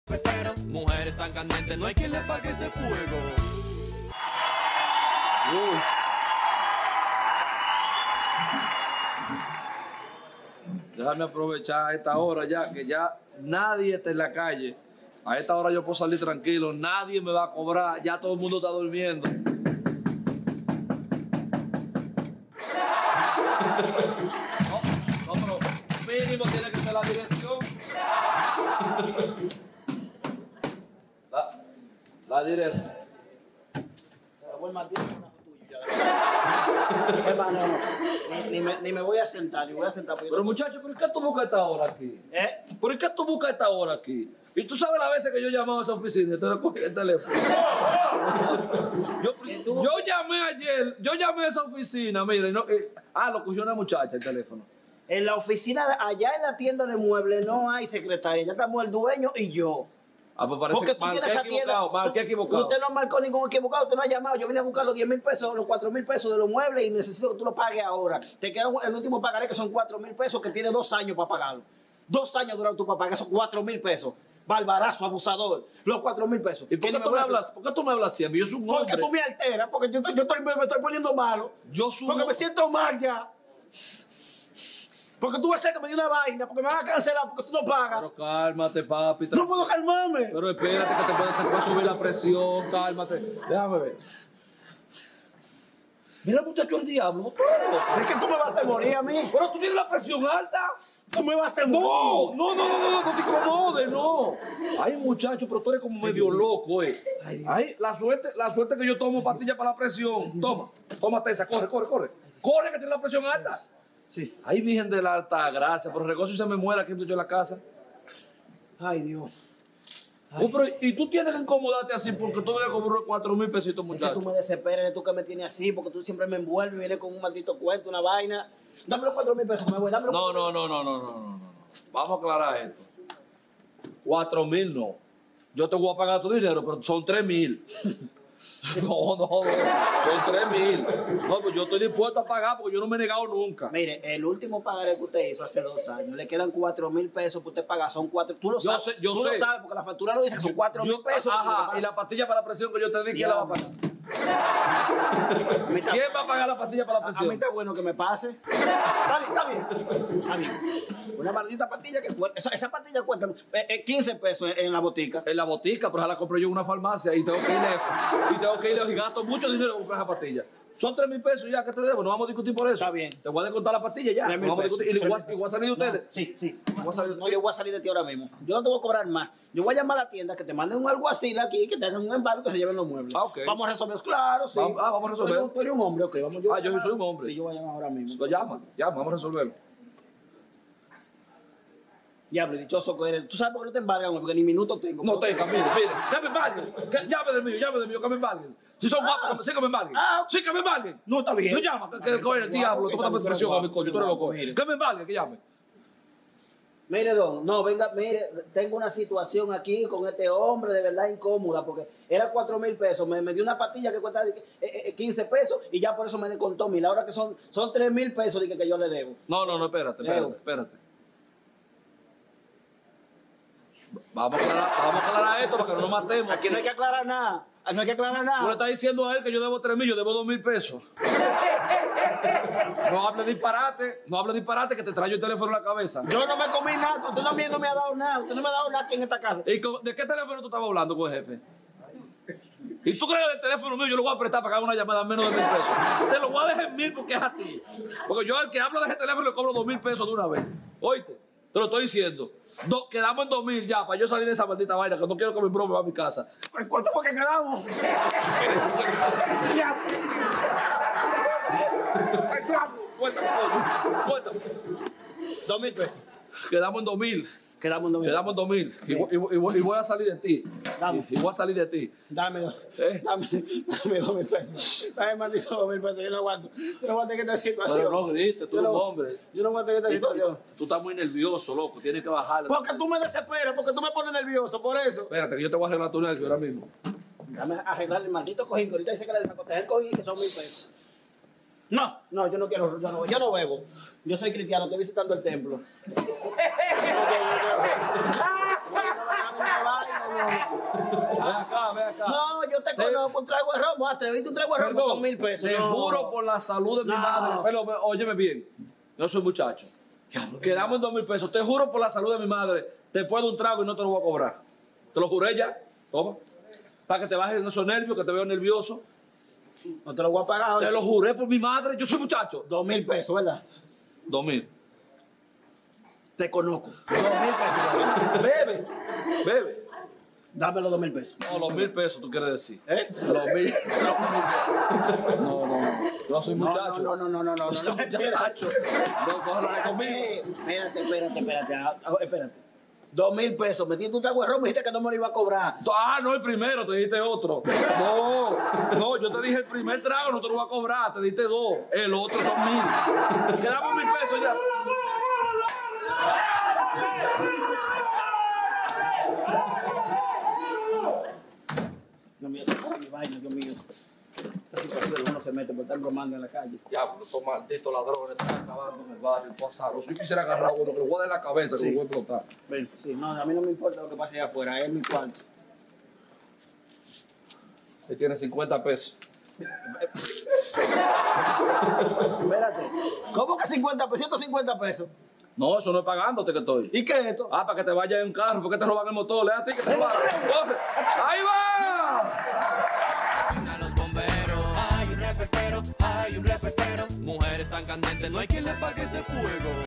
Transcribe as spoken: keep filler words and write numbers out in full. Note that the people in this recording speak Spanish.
Mujeres tan candentes, no hay quien le apague ese fuego. Uy. Déjame aprovechar a esta hora ya, que ya nadie está en la calle. A esta hora yo puedo salir tranquilo, nadie me va a cobrar, ya todo el mundo está durmiendo. No, no, pero mínimo tiene que ser la dirección. La, la dirección. Hermano, ni, ni, me, ni me voy a sentar, ni voy a sentar. Pero muchacho, ¿por qué tú buscas esta hora aquí? ¿Eh? ¿Por qué tú buscas esta hora aquí? Y tú sabes las veces que yo he llamado a esa oficina y te recogí el teléfono. yo, yo llamé ayer, yo llamé a esa oficina, mire, no, eh, ah, lo cogió una muchacha el teléfono. En la oficina, allá en la tienda de muebles, no hay secretaria, ya estamos el dueño y yo. Ah, pues parece Porque que tú tienes marqué esa tienda. equivocado, marqué equivocado. Usted no marcó ningún equivocado, usted no ha llamado. Yo vine a buscar los diez mil pesos, los cuatro mil pesos de los muebles y necesito que tú lo pagues ahora. Te queda el último pagaré que son cuatro mil pesos que tiene dos años para pagarlo. Dos años duraron tú para pagar esos cuatro mil pesos. Barbarazo, abusador. Los cuatro mil pesos. ¿Y por qué, tú me hablas, por qué tú me hablas así? Yo soy un hombre. Porque tú me alteras, porque yo, estoy, yo estoy, me, me estoy poniendo malo. Yo soy Porque un... me siento mal ya. Porque tú vas a hacer que me dio una vaina, porque me van a cancelar, porque tú no pagas. Pero cálmate, papi. No puedo calmarme. Pero espérate que te puede, te puede subir la presión, cálmate. Déjame ver. Mira, muchacho, el diablo. Es que tú me vas a hacer morir a mí. Pero tú tienes la presión alta. Tú me vas a hacer No, morir. no, no, no, no, no te incomodes, no. Ay, muchacho, pero tú eres como medio loco, eh. Ay, la suerte, la suerte que yo tomo pastillas para la presión. Toma, tómate esa, corre, corre, corre. Corre que tienes la presión alta. Sí. Ay, Virgen de la Alta Gracia, pero regozo y se me muera aquí yo en la casa. Ay, Dios. Oh, pero, y tú tienes que incomodarte así porque tú me cobras cuatro mil pesitos, Es que muchacho. tú me desesperas, eres tú que me tienes así, porque tú siempre me envuelves y vienes con un maldito cuento, una vaina. Dame los cuatro mil pesos, me voy, dame los No, no, no, no, no, no, no, no. Vamos a aclarar esto. Cuatro mil no. Yo te voy a pagar tu dinero, pero son tres mil. No, no, no. Son tres mil. No, pues yo estoy dispuesto a pagar porque yo no me he negado nunca. Mire, el último pagaré que usted hizo hace dos años, le quedan cuatro mil pesos para usted pagar, son cuatro. Tú lo Yo sabes, sé, yo tú sé. lo sabes, porque la factura lo dice que son cuatro mil Yo- pesos. Ajá, y la pastilla para la presión que yo te di, ¿quién la va a pagar? A mí está- ¿Quién va a pagar la pastilla para la A, a mí presión? está bueno que me pase. Está bien, está bien. Está bien. Una maldita pastilla que cuesta. Esa, esa pastilla cuesta eh, eh, quince pesos en, en la botica. En la botica, pero esa la compro yo en una farmacia y tengo que ir lejos. Y tengo que ir lejos y gasto mucho dinero en comprar esa pastilla. Son tres mil pesos ya que te debo, no vamos a discutir por eso. Está bien. Te voy a descontar la pastilla ya. Tres No mil vamos a pesos. discutir. Y le voy a- Tres mil y voy a salir de ustedes. Sí, sí. Voy a salir- No, yo voy a salir de ti ahora mismo. Yo no te voy a cobrar más. Yo voy a llamar a la tienda que te manden un alguacil aquí, que te hagan un embargo que se lleven los muebles. Ah, ok. Vamos a resolver. Claro, sí. Vamos- ah, vamos a resolver. Tú eres, tú eres un hombre, ok. Vamos, Ah, yo soy un hombre. Sí, yo voy a llamar ahora mismo. Lo llama, llama, vamos a resolverlo. Diablo, dichoso que eres. ¿Tú sabes por qué no te embargan? Porque ni minuto tengo. No tenga, mire, mire. Ya me embarguen. Que- Llame de mí, llame de mí, que me embarguen. Si son guapos, sí que me embarguen. Ah. Sí que me embarguen. No, está bien. Tú llama, que, que, que el diablo, tú me das presión a mi coño, tú eres loco. Mire. Que me embarguen, que llame. Mire, don, no, venga, mire, tengo una situación aquí con este hombre de verdad incómoda, porque era cuatro mil pesos, me, me dio una pastilla que cuesta eh, eh, quince pesos y ya por eso me descontó mil, ahora que son, son tres mil pesos que, que yo le debo. No, no, no, espérate, espérate, Leo. espérate. Vamos a aclarar, vamos a aclarar esto para que no nos matemos. Aquí no hay que aclarar nada, no hay que aclarar Tú le nada. estás diciendo a él que yo debo tres mil, yo debo dos mil pesos. No hable disparate, no hable disparate que te traigo el teléfono en la cabeza. Yo no me comí nada, usted no, me- no me ha dado nada, usted no me ha dado nada aquí en esta casa. ¿Y con- de qué teléfono tú estabas hablando con el jefe? ¿Y tú crees que el teléfono mío yo lo voy a prestar para que haga una llamada a menos de mil pesos? Te lo voy a dejar en mil porque es a ti. Porque yo al que hablo de ese teléfono le cobro dos mil pesos de una vez. Oíste, te lo estoy diciendo. Do- quedamos en dos mil ya para yo salir de esa maldita vaina que no quiero que mi bro me va a mi casa. ¿En cuánto fue que quedamos? Ya. Suéltame, coño. Suéltame. Dos mil pesos. Quedamos en dos mil. Quedamos en dos mil. Quedamos en dos mil. Y, voy- y voy- y voy y voy a salir de ti. Dame. Y, y voy a salir de ti. Dame, dos- ¿Eh? dame, dame dos mil pesos. Dame maldito dos mil pesos. Yo no aguanto. Yo no aguanto en esta situación. Pero no grites, tú Yo eres no- un hombre. Yo no aguanto en esta situación. Tú estás muy nervioso, loco. Tienes que bajarle. Porque tú me desesperas, porque tú me pones nervioso, por eso. Espérate, que yo te voy a arreglar tu nervio ahora mismo. Dame arreglar el maldito cojín, que ahorita dice que le desacoteje el cojín, que son mil pesos. No, no, yo no quiero, yo no, yo no bebo. Yo soy cristiano, estoy visitando el templo. Yo no quiero, yo no quiero. Ven acá, ven acá. No, yo te conozco un trago de romo. Ah, te viste un trago de romo, Perdón, son mil pesos. Te No. juro por la salud de mi No. madre. Pero óyeme bien, yo soy muchacho. Quedamos en dos mil pesos. Te juro por la salud de mi madre, te puedo un trago y no te lo voy a cobrar. Te lo juré ya. Toma. Para que te bajen esos nervios, que te veo nervioso. No te lo voy a pagar hoy. Te lo juré por mi madre. Yo soy muchacho. Dos mil pesos, ¿verdad? Dos mil. Te conozco. Dos mil pesos. ¿verdad? Bebe. Bebe. Dame los dos mil pesos. No, los mil pesos tú quieres decir. ¿Eh? Los mil. Los mil pesos. No, no, no. Yo soy No, muchacho. no, no, no, no, no, no, Yo soy no. muchacho. No corras conmigo. Eh, Espérate, espérate, espérate. ah, ah, Espérate. Dos mil pesos. Me diste un trago de romo y dijiste que no me lo iba a cobrar. Ah, no, el primero, te diste otro. No, no, yo te dije el primer trago, no te lo voy a cobrar, te diste dos. El otro son mil. Quedamos mil pesos ya. No, mira, mi vaina, Dios mío. Esta situación uno se mete por estar bromando en la calle. Diablo, estos malditos ladrones están acabando en el barrio, pasaron. Si yo quisiera agarrar a uno, que lo voy a dar en la cabeza, que Sí. lo voy a explotar. Ven, sí, no, a mí no me importa lo que pase allá afuera, es mi cuarto. Él tiene cincuenta pesos. Espérate. ¿Cómo que cincuenta pesos? ciento cincuenta pesos. No, eso no es pagándote que estoy. ¿Y qué es esto? Ah, para que te vayas en un carro, porque te roban el motor, le a ti que te roban. ¡Corre! ¡Ahí va! A los bomberos, hay un reperpero, hay un reperpero. Mujeres tan candentes, no hay quien le apague ese fuego.